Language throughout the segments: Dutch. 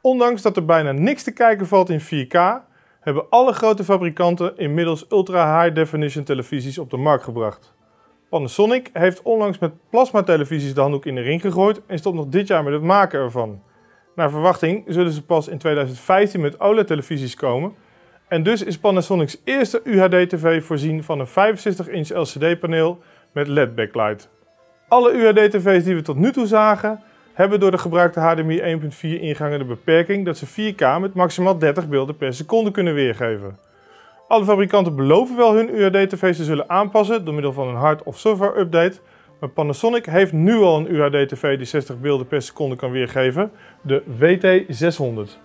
Ondanks dat er bijna niks te kijken valt in 4K, hebben alle grote fabrikanten inmiddels ultra high definition televisies op de markt gebracht. Panasonic heeft onlangs met plasmatelevisies de handdoek in de ring gegooid en stopt nog dit jaar met het maken ervan. Naar verwachting zullen ze pas in 2015 met OLED-televisies komen. En dus is Panasonic's eerste UHD-TV voorzien van een 65-inch LCD-paneel met LED-backlight. Alle UHD-tv's die we tot nu toe zagen, hebben door de gebruikte HDMI 1.4 ingangen de beperking dat ze 4K met maximaal 30 beelden per seconde kunnen weergeven. Alle fabrikanten beloven wel hun UHD-tv's te zullen aanpassen door middel van een hard- of software-update, maar Panasonic heeft nu al een UHD-tv die 60 beelden per seconde kan weergeven, de WT600.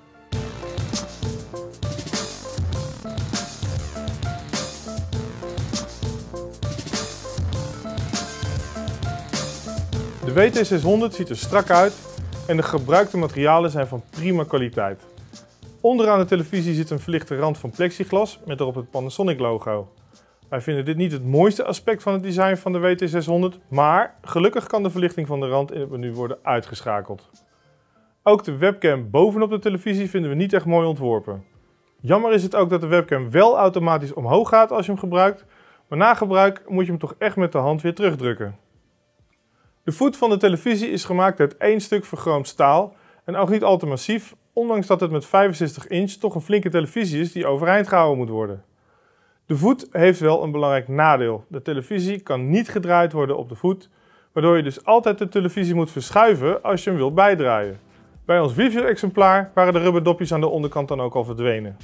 De WT600 ziet er strak uit en de gebruikte materialen zijn van prima kwaliteit. Onderaan de televisie zit een verlichte rand van plexiglas met erop het Panasonic logo. Wij vinden dit niet het mooiste aspect van het design van de WT600, maar gelukkig kan de verlichting van de rand in het menu worden uitgeschakeld. Ook de webcam bovenop de televisie vinden we niet echt mooi ontworpen. Jammer is het ook dat de webcam wel automatisch omhoog gaat als je hem gebruikt, maar na gebruik moet je hem toch echt met de hand weer terugdrukken. De voet van de televisie is gemaakt uit één stuk verchroomd staal en ook niet al te massief, ondanks dat het met 65 inch toch een flinke televisie is die overeind gehouden moet worden. De voet heeft wel een belangrijk nadeel. De televisie kan niet gedraaid worden op de voet, waardoor je dus altijd de televisie moet verschuiven als je hem wilt bijdraaien. Bij ons review-exemplaar waren de rubberdopjes aan de onderkant dan ook al verdwenen.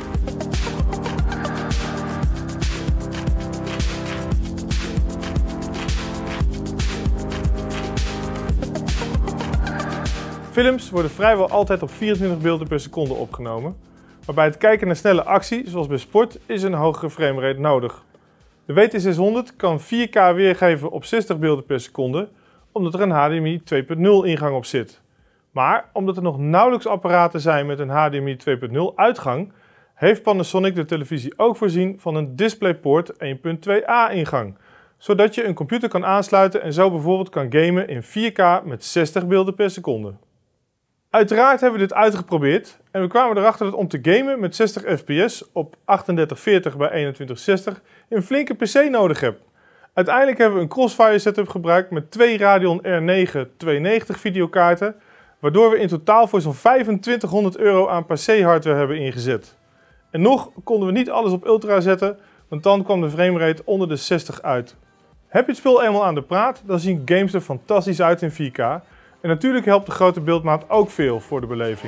Films worden vrijwel altijd op 24 beelden per seconde opgenomen, maar bij het kijken naar snelle actie, zoals bij sport, is een hogere framerate nodig. De WT600 kan 4K weergeven op 60 beelden per seconde, omdat er een HDMI 2.0 ingang op zit. Maar omdat er nog nauwelijks apparaten zijn met een HDMI 2.0 uitgang, heeft Panasonic de televisie ook voorzien van een DisplayPort 1.2a ingang, zodat je een computer kan aansluiten en zo bijvoorbeeld kan gamen in 4K met 60 beelden per seconde. Uiteraard hebben we dit uitgeprobeerd en we kwamen erachter dat om te gamen met 60 fps op 3840 bij 2160 je een flinke PC nodig hebt. Uiteindelijk hebben we een Crossfire setup gebruikt met 2 Radeon R9 290 videokaarten, waardoor we in totaal voor zo'n 2500 euro aan PC-hardware hebben ingezet. En nog konden we niet alles op ultra zetten, want dan kwam de framerate onder de 60 uit. Heb je het spul eenmaal aan de praat, dan zien games er fantastisch uit in 4K. En natuurlijk helpt de grote beeldmaat ook veel voor de beleving.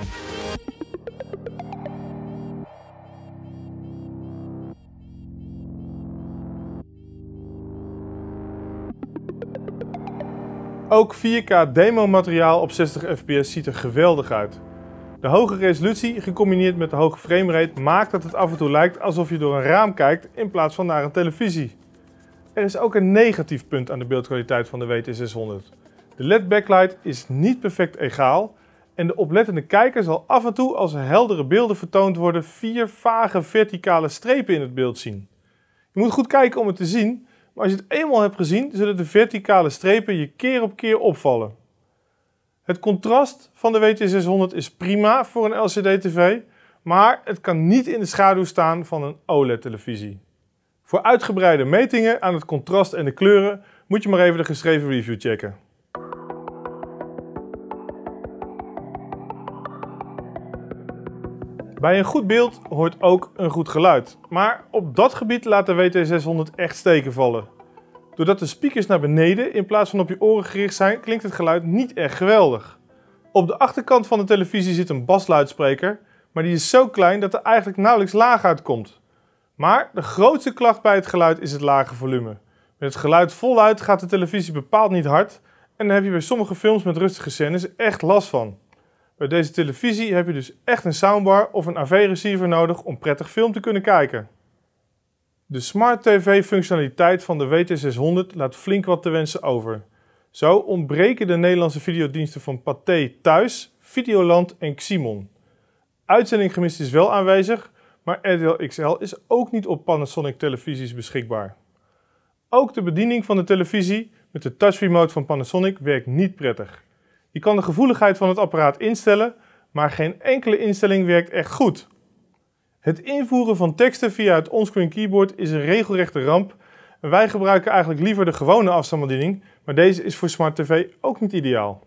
Ook 4K demo materiaal op 60 fps ziet er geweldig uit. De hoge resolutie gecombineerd met de hoge framerate maakt dat het af en toe lijkt alsof je door een raam kijkt in plaats van naar een televisie. Er is ook een negatief punt aan de beeldkwaliteit van de WT600. De LED-backlight is niet perfect egaal en de oplettende kijker zal af en toe als er heldere beelden vertoond worden 4 vage verticale strepen in het beeld zien. Je moet goed kijken om het te zien, maar als je het eenmaal hebt gezien zullen de verticale strepen je keer op keer opvallen. Het contrast van de WT600 is prima voor een LCD-tv, maar het kan niet in de schaduw staan van een OLED-televisie. Voor uitgebreide metingen aan het contrast en de kleuren moet je maar even de geschreven review checken. Bij een goed beeld hoort ook een goed geluid, maar op dat gebied laat de WT600 echt steken vallen. Doordat de speakers naar beneden in plaats van op je oren gericht zijn, klinkt het geluid niet echt geweldig. Op de achterkant van de televisie zit een basluidspreker, maar die is zo klein dat er eigenlijk nauwelijks laag uitkomt. Maar de grootste klacht bij het geluid is het lage volume. Met het geluid voluit gaat de televisie bepaald niet hard en daar heb je bij sommige films met rustige scènes echt last van. Bij deze televisie heb je dus echt een soundbar of een AV-receiver nodig om prettig film te kunnen kijken. De Smart TV functionaliteit van de WT600 laat flink wat te wensen over. Zo ontbreken de Nederlandse videodiensten van Pathé Thuis, Videoland en Ximon. Uitzending gemist is wel aanwezig, maar RTL XL is ook niet op Panasonic televisies beschikbaar. Ook de bediening van de televisie met de touch remote van Panasonic werkt niet prettig. Je kan de gevoeligheid van het apparaat instellen, maar geen enkele instelling werkt echt goed. Het invoeren van teksten via het onscreen keyboard is een regelrechte ramp en wij gebruiken eigenlijk liever de gewone afstandsbediening, maar deze is voor Smart TV ook niet ideaal.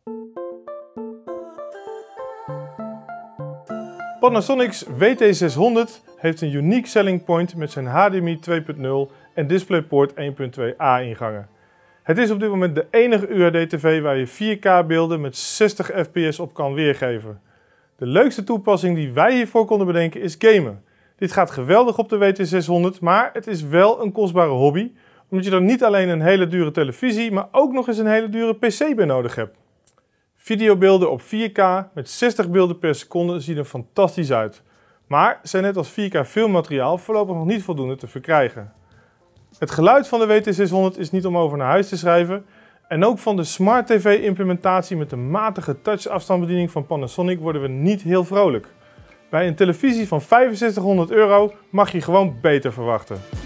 Panasonic's WT600 heeft een unique selling point met zijn HDMI 2.0 en DisplayPort 1.2a ingangen. Het is op dit moment de enige UHD-TV waar je 4K beelden met 60 fps op kan weergeven. De leukste toepassing die wij hiervoor konden bedenken is gamen. Dit gaat geweldig op de WT600, maar het is wel een kostbare hobby, omdat je dan niet alleen een hele dure televisie, maar ook nog eens een hele dure PC bij nodig hebt. Videobeelden op 4K met 60 beelden per seconde zien er fantastisch uit, maar zijn net als 4K filmmateriaal voorlopig nog niet voldoende te verkrijgen. Het geluid van de WT600 is niet om over naar huis te schrijven en ook van de Smart TV implementatie met de matige touch-afstandsbediening van Panasonic worden we niet heel vrolijk. Bij een televisie van €6500 mag je gewoon beter verwachten.